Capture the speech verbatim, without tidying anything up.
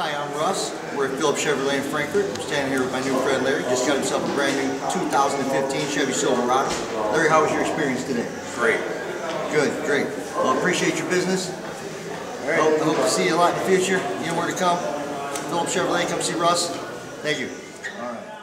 Hi, I'm Russ. We're at Phillips Chevrolet in Frankfurt. I'm standing here with my new friend Larry. Just got himself a brand new two thousand fifteen Chevy Silverado. Larry, how was your experience today? Great. Good, great. Well, I appreciate your business. All right. Hope, I hope to see you a lot in the future. You know where to come. Phillips Chevrolet, come see Russ. Thank you. All right.